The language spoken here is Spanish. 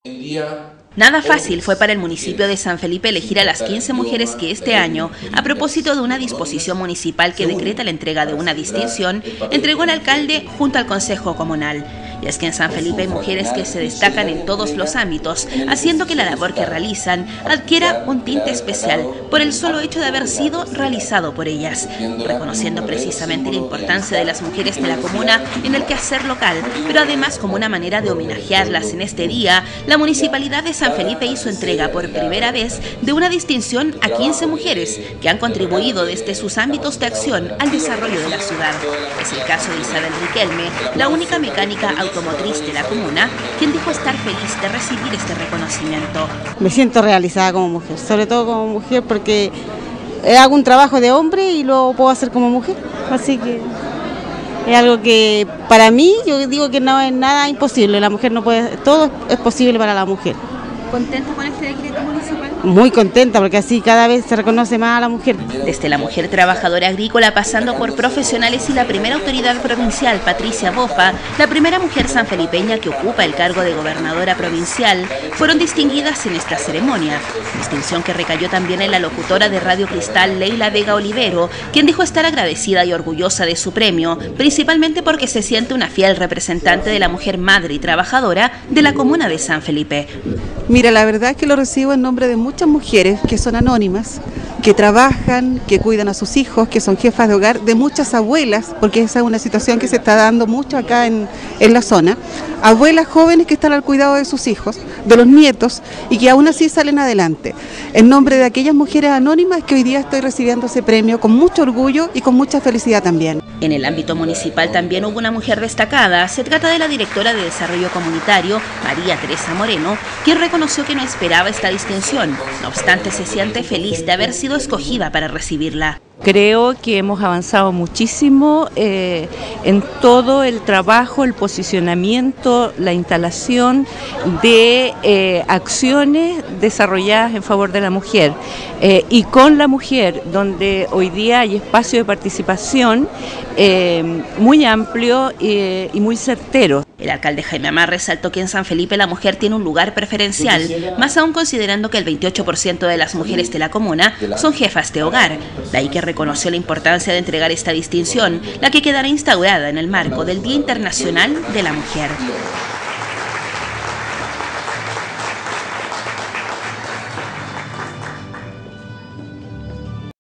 Nada fácil fue para el municipio de San Felipe elegir a las 15 mujeres que este año, a propósito de una disposición municipal que decreta la entrega de una distinción, entregó el alcalde junto al Consejo Comunal. Y es que en San Felipe hay mujeres que se destacan en todos los ámbitos, haciendo que la labor que realizan adquiera un tinte especial por el solo hecho de haber sido realizado por ellas, reconociendo precisamente la importancia de las mujeres de la comuna en el quehacer local, pero además como una manera de homenajearlas en este día, la Municipalidad de San Felipe hizo entrega por primera vez de una distinción a 15 mujeres que han contribuido desde sus ámbitos de acción al desarrollo de la ciudad. Es el caso de Isabel Riquelme, la única mecánica automotriz de la comuna, quien dijo estar feliz de recibir este reconocimiento. Me siento realizada como mujer, sobre todo como mujer porque hago un trabajo de hombre y lo puedo hacer como mujer, así que es algo que para mí, yo digo que no es nada imposible, la mujer no puede, todo es posible para la mujer. ¿Contenta con este decreto municipal? Muy contenta porque así cada vez se reconoce más a la mujer. Desde la mujer trabajadora agrícola pasando por profesionales y la primera autoridad provincial, Patricia Bofa, la primera mujer sanfelipeña que ocupa el cargo de gobernadora provincial, fueron distinguidas en esta ceremonia. Distinción que recayó también en la locutora de Radio Cristal, Leila Vega Olivero, quien dijo estar agradecida y orgullosa de su premio, principalmente porque se siente una fiel representante de la mujer madre y trabajadora de la comuna de San Felipe. Mira, la verdad es que lo recibo en nombre de muchas mujeres que son anónimas, que trabajan, que cuidan a sus hijos, que son jefas de hogar, de muchas abuelas, porque esa es una situación que se está dando mucho acá en la zona, abuelas jóvenes que están al cuidado de sus hijos, de los nietos, y que aún así salen adelante. En nombre de aquellas mujeres anónimas que hoy día estoy recibiendo ese premio con mucho orgullo y con mucha felicidad también. En el ámbito municipal también hubo una mujer destacada. Se trata de la directora de Desarrollo Comunitario, María Teresa Moreno, quien reconoció que no esperaba esta distinción. No obstante, se siente feliz de haber sido escogida para recibirla. Creo que hemos avanzado muchísimo en todo el trabajo, el posicionamiento, la instalación de acciones desarrolladas en favor de la mujer y con la mujer, donde hoy día hay espacio de participación muy amplio y muy certero. El alcalde Jaime Amar resaltó que en San Felipe la mujer tiene un lugar preferencial, más aún considerando que el 28% de las mujeres de la comuna son jefas de hogar. De ahí que reconoció la importancia de entregar esta distinción, la que quedará instaurada en el marco del Día Internacional de la Mujer.